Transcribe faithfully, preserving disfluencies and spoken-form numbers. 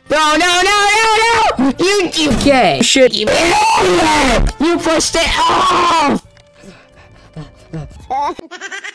No, no, no, no, no! You, you Okay. should you You pushed it off!